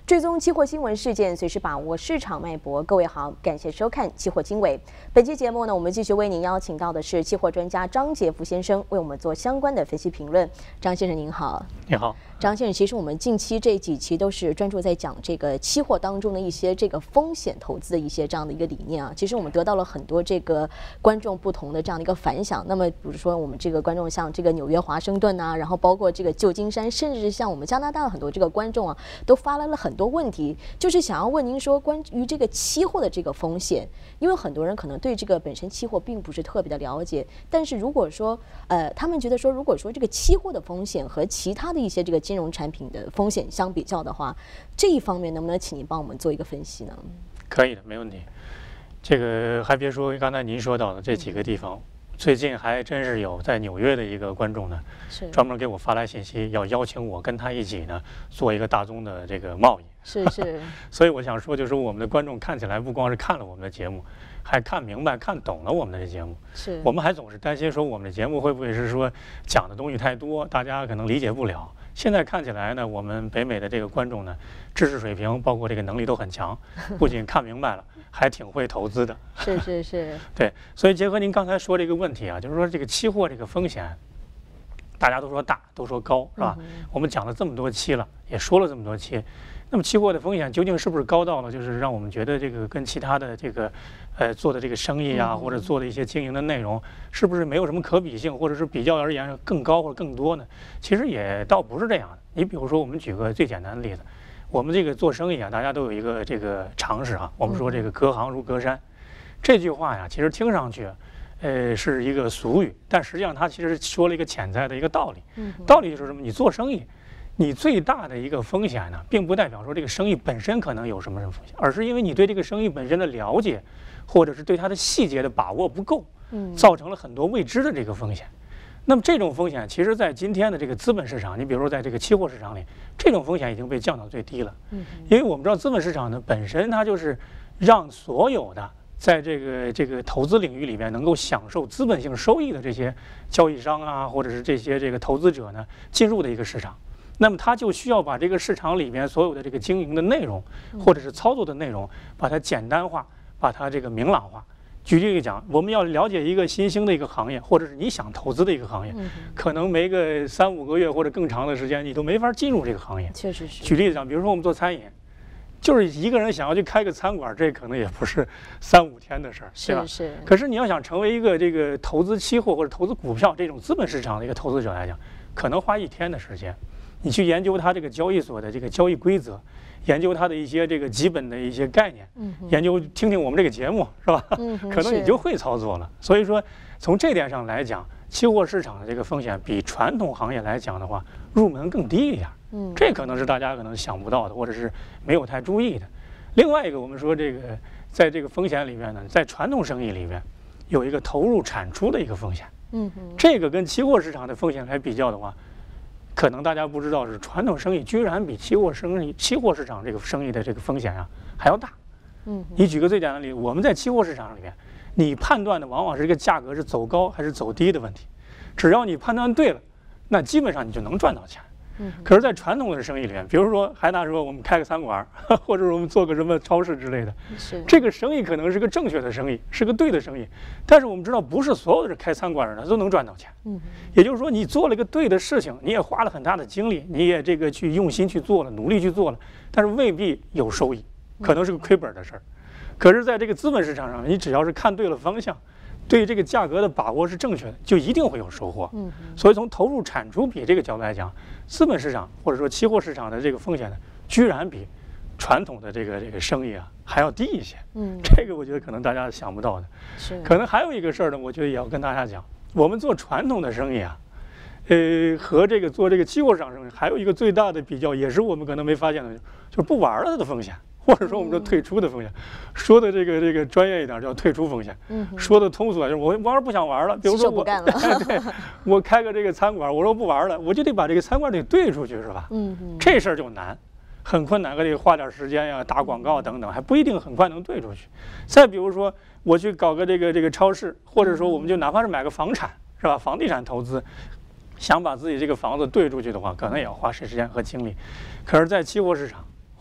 追踪期货新闻事件，随时把握市场脉搏。各位好，感谢收看期货经纬。本期节目呢，我们继续为您邀请到的是期货专家张杰福先生，为我们做相关的分析评论。张先生您好。 你好。 张先生，其实我们近期这几期都是专注在讲这个期货当中的一些这个风险投资的一些这样的一个理念啊。其实我们得到了很多这个观众不同的这样的一个反响。那么比如说我们这个观众像这个纽约华盛顿啊，然后包括这个旧金山，甚至是像我们加拿大的很多这个观众啊，都发来了很多问题，就是想要问您说关于这个期货的这个风险，因为很多人可能对这个本身期货并不是特别的了解，但是如果说他们觉得说，如果说这个期货的风险和其他的一些这个金融产品的风险相比较的话，这一方面能不能请您帮我们做一个分析呢？ 可以的，没问题。这个还别说，刚才您说到的这几个地方，最近还真是有在纽约的一个观众呢，专门给我发来信息，要邀请我跟他一起呢做一个大宗的这个贸易。 是。 所以我想说，就是我们的观众看起来不光是看了我们的节目，还看明白、看懂了我们的这节目。 是。 我们还总是担心说我们的节目会不会是说讲的东西太多，大家可能理解不了。现在看起来呢，我们北美的这个观众呢，知识水平包括这个能力都很强，不仅看明白了，还挺会投资的。 是。 对，所以结合您刚才说这个问题啊，就是说这个期货这个风险，大家都说大，都说高，是吧？我们讲了这么多期了，也说了这么多期，那么期货的风险究竟是不是高到了，就是让我们觉得这个跟其他的这个做的这个生意啊，或者做的一些经营的内容，是不是没有什么可比性，或者是比较而言更高或者更多呢？其实也倒不是这样的。你比如说，我们举个最简单的例子，我们这个做生意啊，大家都有一个这个常识啊，我们说这个隔行如隔山，这句话呀，其实听上去是一个俗语，但实际上它其实说了一个潜在的一个道理。道理就是什么？你做生意，你最大的一个风险呢，并不代表说这个生意本身可能有什么风险，而是因为你对这个生意本身的了解，或者是对它的细节的把握不够，造成了很多未知的这个风险。那么这种风险，其实在今天的这个资本市场，你比如说在这个期货市场里，这种风险已经被降到最低了。因为我们知道资本市场呢本身它就是让所有的在这个投资领域里边能够享受资本性收益的这些交易商啊，或者是这些这个投资者呢进入的一个市场。那么他就需要把这个市场里面所有的这个经营的内容，或者是操作的内容，把它简单化，把它这个明朗化。举例讲，我们要了解一个新兴的一个行业，或者是你想投资的一个行业，可能没个3-5个月或者更长的时间，你都没法进入这个行业。 确实是。 举例子讲，比如说我们做餐饮，就是一个人想要去开个餐馆，这可能也不是3-5天的事儿，对吧？ 是。 可是你要想成为一个这个投资期货或者投资股票这种资本市场的一个投资者来讲，可能花1天的时间。你去研究它这个交易所的这个交易规则，研究它的一些这个基本的一些概念，研究听听我们这个节目，是吧？可能你就会操作了。所以说，从这点上来讲，期货市场的这个风险比传统行业来讲的话，入门更低一点。这可能是大家可能想不到的，或者是没有太注意的。另外一个，我们说这个在这个风险里面呢，在传统生意里面有一个投入产出的一个风险。这个跟期货市场的风险来比较的话，可能大家不知道是传统生意居然比期货市场这个生意的这个风险啊还要大。你举个最简单的例子，我们在期货市场里面，你判断的往往是这个价格是走高还是走低的问题。只要你判断对了，那基本上你就能赚到钱。可是，在传统的生意里面，比如说还拿说我们开个餐馆，或者我们做个什么超市之类的，这个生意可能是个正确的生意，是个对的生意。但是我们知道，不是所有的开餐馆的都能赚到钱。也就是说，你做了一个对的事情，你也花了很大的精力，你也这个去用心去做了，努力去做了，但是未必有收益，可能是个亏本的事儿。可是，在这个资本市场上，你只要是看对了方向，对这个价格的把握是正确的，就一定会有收获。所以从投入产出比这个角度来讲，资本市场或者说期货市场的这个风险呢，居然比传统的这个生意啊还要低一些。这个我觉得可能大家想不到的。可能还有一个事儿呢，我觉得也要跟大家讲，我们做传统的生意啊，和这个做这个期货市场生意还有一个最大的比较，也是我们可能没发现的，就是不玩了的风险。或者说我们说退出的风险，说的这个专业一点叫退出风险，说的通俗点就是我玩不想玩了。比如说我对，我开个这个餐馆，我说不玩了，我就得把这个餐馆得兑出去，是吧？这事儿就难，很困难，还得花点时间呀，打广告等等，还不一定很快能兑出去。再比如说我去搞个这个超市，或者说我们就哪怕是买个房产，是吧？房地产投资，想把自己这个房子兑出去的话，可能也要花时间和精力。可是，在期货市场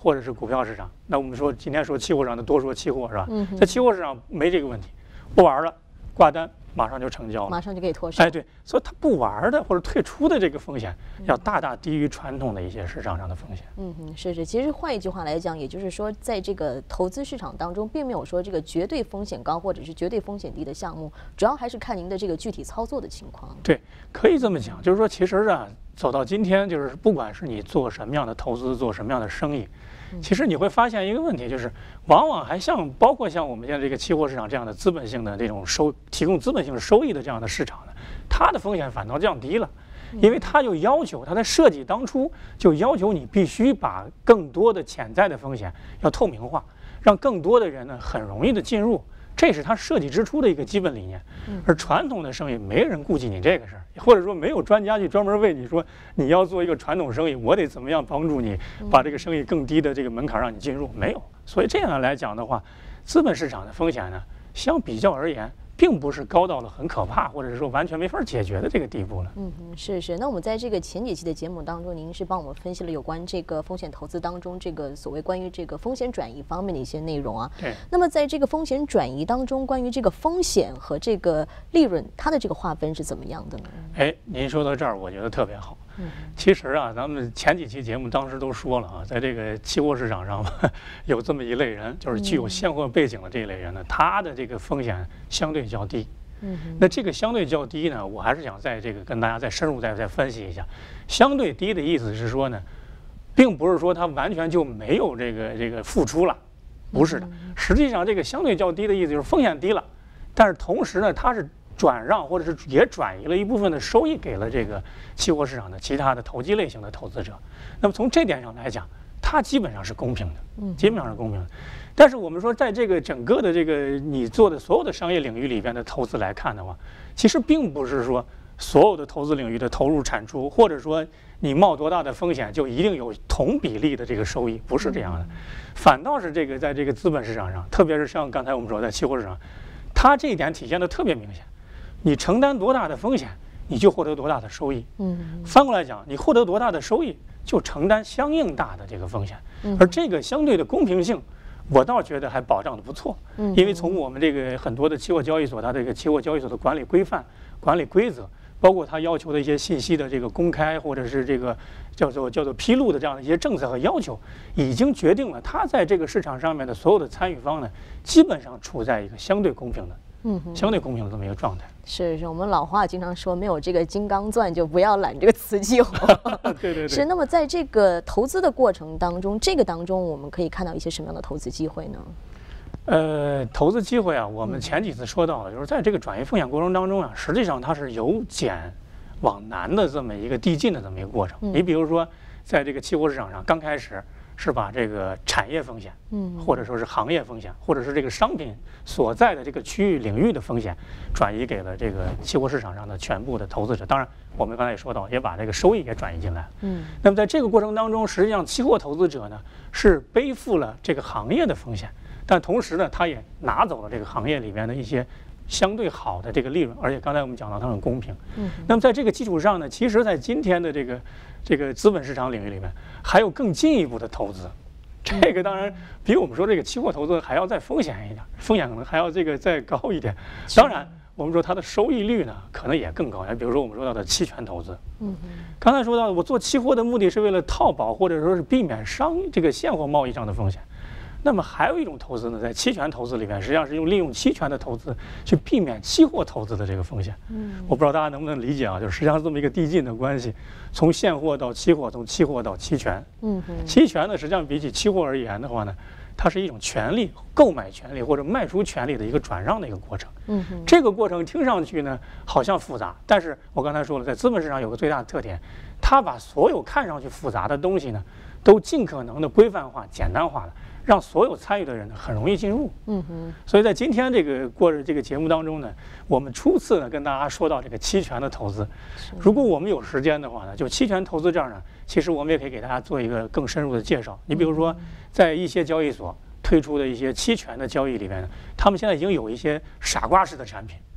或者是股票市场。那我们说今天说期货市场，多说期货是吧？在期货市场没这个问题，不玩了，挂单马上就成交了， 马上就可以脱手。 哎，对，所以它不玩的或者退出的这个风险，要大大低于传统的一些市场上的风险。 是。其实换一句话来讲，也就是说，在这个投资市场当中，并没有说这个绝对风险高或者是绝对风险低的项目，主要还是看您的这个具体操作的情况。 对，可以这么讲，就是说，其实啊，走到今天，就是不管是你做什么样的投资，做什么样的生意。其实你会发现一个问题，就是往往还包括像我们现在这个期货市场这样的资本性的这种提供资本性收益的这样的市场呢，它的风险反倒降低了，因为它就要求它在设计当初就要求你必须把更多的潜在的风险要透明化，让更多的人呢很容易的进入。这是它设计之初的一个基本理念，而传统的生意没人顾及你这个事儿，或者说没有专家去专门为你说你要做一个传统生意，我得怎么样帮助你把这个生意更低的这个门槛让你进入，没有。所以这样来讲的话，资本市场的风险呢，相比较而言，并不是高到了很可怕，或者是说完全没法解决的这个地步了。 是。那我们在这个前几期的节目当中，您是帮我们分析了有关这个风险投资当中这个所谓关于这个风险转移方面的一些内容啊。 对。 那么在这个风险转移当中，关于这个风险和这个利润，它的这个划分是怎么样的呢？ 哎，您说到这儿，我觉得特别好。其实啊，咱们前几期节目当时都说了啊，在这个期货市场上有这么一类人，就是具有现货背景的这一类人呢，他的这个风险相对较低。那这个相对较低呢，我还是想在这个跟大家再深入再分析一下。相对低的意思是说呢，并不是说他完全就没有这个付出了，不是的。实际上这个相对较低的意思就是风险低了，但是同时呢，它是转让或者是也转移了一部分的收益给了这个期货市场的其他的投机类型的投资者。那么从这点上来讲，它基本上是公平的，基本上是公平的。但是我们说，在这个整个的这个你做的所有的商业领域里边的投资来看的话，其实并不是说所有的投资领域的投入产出，或者说你冒多大的风险就一定有同比例的这个收益，不是这样的。反倒是这个在这个资本市场上，特别是像刚才我们说在期货市场，它这一点体现的特别明显。你承担多大的风险，你就获得多大的收益。翻过来讲，你获得多大的收益，就承担相应大的这个风险。而这个相对的公平性，我倒觉得还保障的不错。因为从我们这个很多的期货交易所，它这个期货交易所的管理规范、管理规则，包括它要求的一些信息的这个公开，或者是这个叫做披露的这样的一些政策和要求，已经决定了它在这个市场上面的所有的参与方呢，基本上处在一个相对公平的。相对公平的这么一个状态。 是，我们老话经常说，没有这个金刚钻就不要揽这个瓷器活。 对。 是，那么在这个投资的过程当中，我们可以看到一些什么样的投资机会呢？ 投资机会啊，我们前几次说到了，就是在这个转移风险过程当中啊，实际上它是由简往难的这么一个递进的这么一个过程。你比如说，在这个期货市场上，刚开始是把这个产业风险，或者说是行业风险，或者是这个商品所在的这个区域领域的风险，转移给了这个期货市场上的全部的投资者。当然，我们刚才也说到，也把这个收益也转移进来。那么在这个过程当中，实际上期货投资者呢是背负了这个行业的风险，但同时呢，他也拿走了这个行业里面的一些相对好的这个利润，而且刚才我们讲到它很公平。那么在这个基础上呢，其实在今天的这个资本市场领域里面，还有更进一步的投资。这个当然比我们说这个期货投资还要再风险一点，风险可能还要这个再高一点。当然，我们说它的收益率呢，可能也更高。比如说我们说到的期权投资，刚才说到我做期货的目的是为了套保或者说是避免这个现货贸易上的风险。那么还有一种投资呢，在期权投资里面，实际上是利用期权的投资去避免期货投资的这个风险。我不知道大家能不能理解啊？就是实际上是这么一个递进的关系，从现货到期货，从期货到期权。期权呢，实际上比起期货而言的话呢，它是一种权利、购买权利或者卖出权利的一个转让的一个过程。这个过程听上去呢好像复杂，但是我刚才说了，在资本市场有个最大的特点，它把所有看上去复杂的东西呢，都尽可能的规范化、简单化了。让所有参与的人呢很容易进入。所以在今天这个节目当中呢，我们初次呢跟大家说到这个期权的投资。如果我们有时间的话呢，就期权投资这儿呢，其实我们也可以给大家做一个更深入的介绍。你比如说，在一些交易所推出的一些期权的交易里面呢，他们现在已经有一些傻瓜式的产品。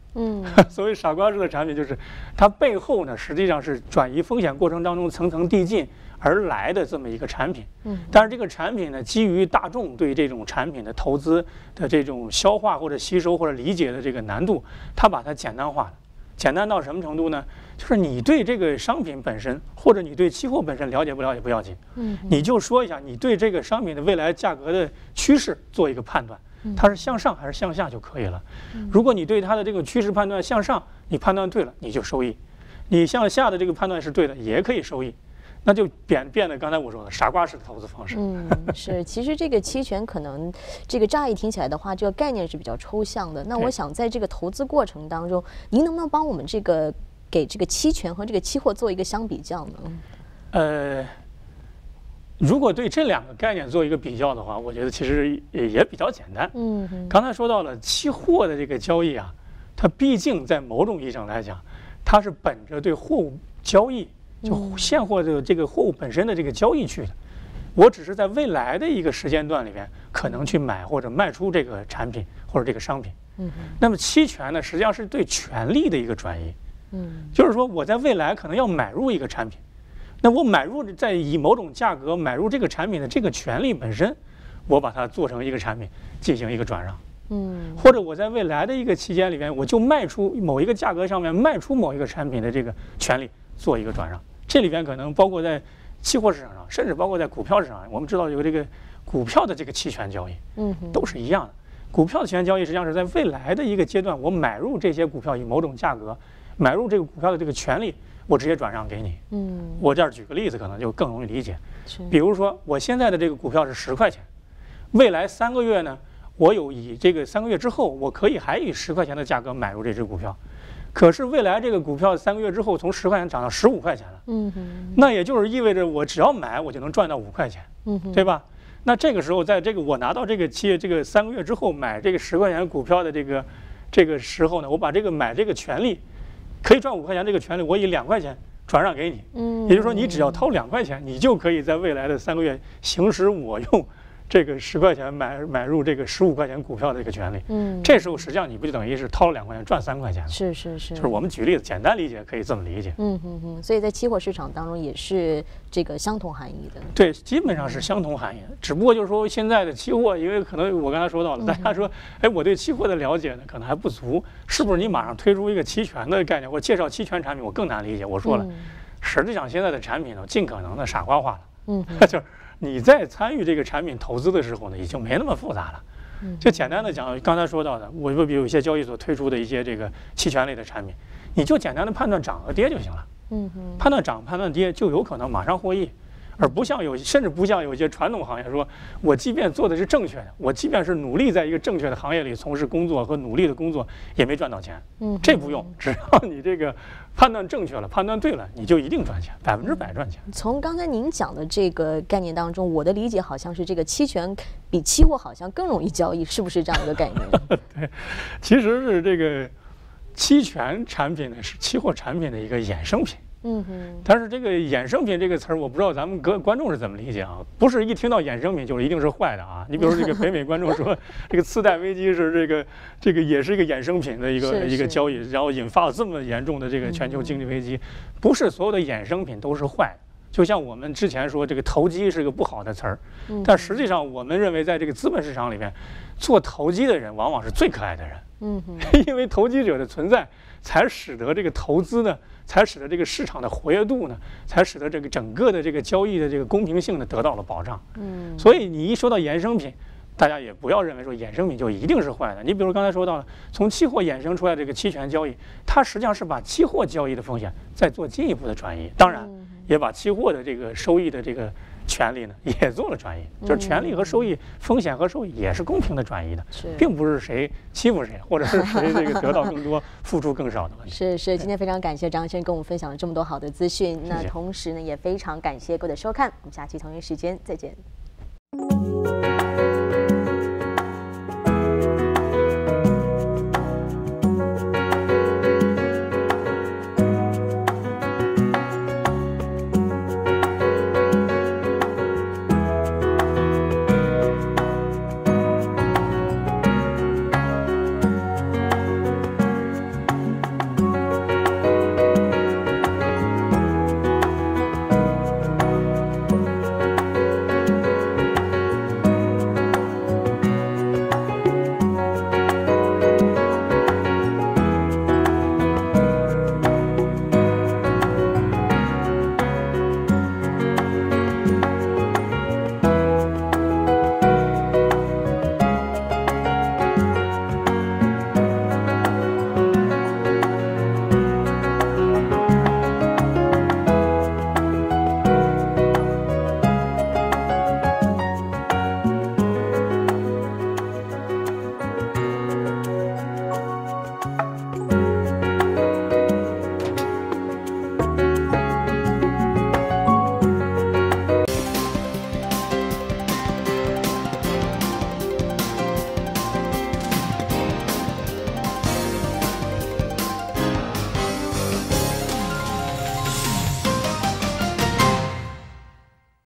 所谓傻瓜式的产品，就是它背后呢实际上是转移风险过程当中层层递进而来的这么一个产品。但是这个产品呢，基于大众对这种产品的投资的这种消化或者吸收或者理解的这个难度，它把它简单化了。简单到什么程度呢？就是你对这个商品本身，或者你对期货本身了解不了解不要紧，你就说一下你对这个商品的未来价格的趋势做一个判断，它是向上还是向下就可以了。如果你对它的这个趋势判断向上，你判断对了，你就收益；你向下的这个判断是对的，也可以收益。那就变得刚才我说的傻瓜式的投资方式。 是，其实这个期权可能这个乍一听起来的话，这个概念是比较抽象的。那我想在这个投资过程当中，您能不能帮我们这个给这个期权和这个期货做一个相比较呢？ 如果对这两个概念做一个比较的话，我觉得其实也比较简单。刚才说到了期货的这个交易啊，它毕竟在某种意义上来讲，它是本着对货物交易。就现货的这个货物本身的这个交易去的，我只是在未来的一个时间段里边可能去买或者卖出这个产品或者这个商品。那么期权呢，实际上是对权利的一个转移。就是说我在未来可能要买入一个产品，那我买入在以某种价格买入这个产品的这个权利本身，我把它做成一个产品进行一个转让。或者我在未来的一个期间里边，我就卖出某一个价格上面卖出某一个产品的这个权利做一个转让。这里边可能包括在期货市场上，甚至包括在股票市场上。我们知道有这个股票的这个期权交易，都是一样的。股票的期权交易实际上是在未来的一个阶段，我买入这些股票以某种价格，买入这个股票的这个权利，我直接转让给你。我这儿举个例子，可能就更容易理解。比如说，我现在的这个股票是10块钱，未来3个月呢，我有以这个3个月之后，我可以还以10块钱的价格买入这只股票。可是未来这个股票3个月之后从10块钱涨到15块钱了，那也就是意味着我只要买我就能赚到5块钱，对吧？那这个时候，在这个我拿到这个3个月之后买这个10块钱股票的这个时候呢，我把这个买这个权利可以赚5块钱这个权利，我以2块钱转让给你，也就是说你只要掏2块钱，你就可以在未来的3个月行使我用这个10块钱买入这个15块钱股票的这个权利。这时候实际上你不就等于是掏了2块钱赚3块钱了？ 是， 就是我们举例子简单理解可以这么理解。 所以在期货市场当中也是这个相同含义的。 对，基本上是相同含义的，只不过就是说现在的期货，因为可能我刚才说到了，大家说，哎，我对期货的了解呢可能还不足，是不是你马上推出一个期权的概念，或介绍期权产品，我更难理解。我说了，实际上现在的产品呢，尽可能的傻瓜化了。就是你在参与这个产品投资的时候呢，已经没那么复杂了。就简单的讲，刚才说到的，我比如有一些交易所推出的一些这个期权类的产品，你就简单的判断涨和跌就行了。判断涨判断跌就有可能马上获益，而不像甚至不像有一些传统行业说，我即便做的是正确的，我即便是努力在一个正确的行业里从事工作和努力的工作，也没赚到钱。这不用，只要你这个判断正确了，判断对了，你就一定赚钱，100%赚钱。 从刚才您讲的这个概念当中，我的理解好像是这个期权比期货好像更容易交易，是不是这样一个概念？ 对，其实是这个期权产品呢是期货产品的一个衍生品。但是这个衍生品这个词儿，我不知道咱们观众是怎么理解啊？不是一听到衍生品就一定是坏的啊。你比如说这个北美观众说，这个次贷危机是这个也是一个衍生品的一个交易，然后引发了这么严重的这个全球经济危机。不是所有的衍生品都是坏的。就像我们之前说，这个投机是个不好的词儿，但实际上我们认为，在这个资本市场里面，做投机的人往往是最可爱的人。因为投机者的存在，才使得这个投资呢，才使得这个市场的活跃度呢，才使得这个整个的这个交易的这个公平性呢得到了保障。所以你一说到衍生品，大家也不要认为说衍生品就一定是坏的。你比如刚才说到了，从期货衍生出来这个期权交易，它实际上是把期货交易的风险再做进一步的转移，当然也把期货的这个收益的这个权利呢也做了转移，就是权利和收益、风险和收益也是公平的转移的，并不是谁欺负谁，或者是谁这个得到更多、付出更少的问题。 是，今天非常感谢张先生跟我们分享了这么多好的资讯。那同时呢，也非常感谢各位的收看，我们下期同一时间再见。